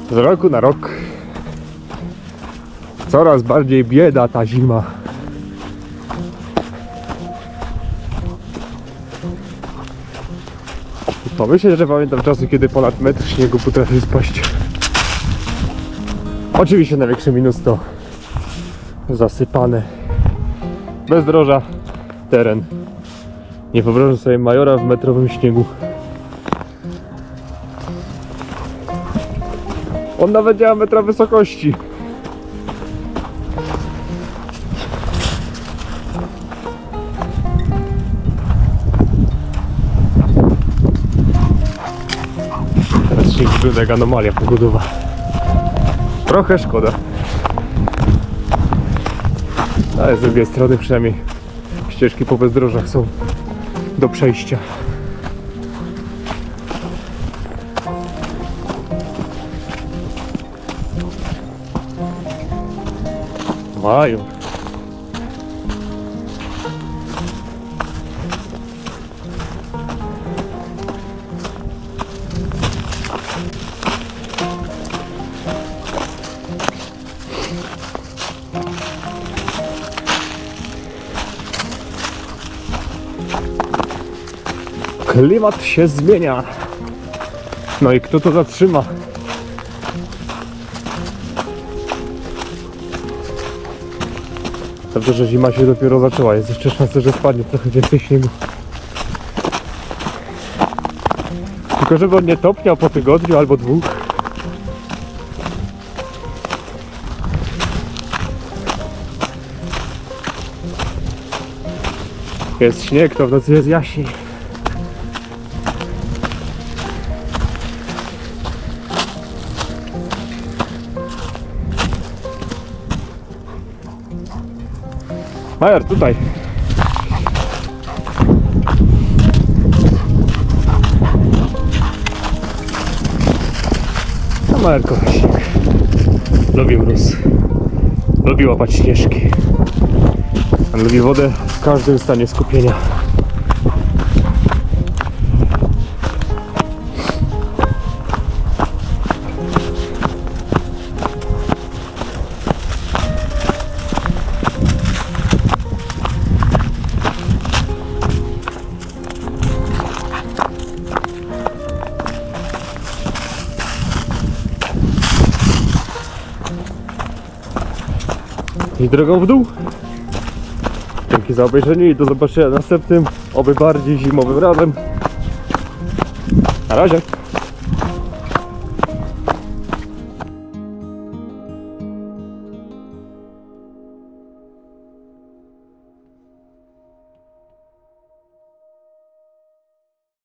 Z roku na rok coraz bardziej bieda ta zima. Myślę, że pamiętam czasy, kiedy ponad metr śniegu potrafił spaść. Oczywiście największy minus to zasypane bezdroża teren. Nie wyobrażam sobie Majora w metrowym śniegu. On nawet nie ma metra wysokości. Teraz śnieg wygląda jak anomalia pogodowa. Trochę szkoda. Ale z drugiej strony przynajmniej ścieżki po bezdrożach są do przejścia. Mają. Klimat się zmienia. No i kto to zatrzyma? Dobrze, że zima się dopiero zaczęła. Jest jeszcze szansa, że spadnie trochę więcej śniegu. Tylko żeby on nie topniał po tygodniu albo dwóch. Jest śnieg, to w nocy jest jaśniej. Major, tutaj. A Major kocha śnieg. Lubi mróz. Lubi łapać śnieżki. On lubi wodę w każdym stanie skupienia. I drogą w dół. Dzięki za obejrzenie i do zobaczenia następnym, oby bardziej zimowym razem. Na razie.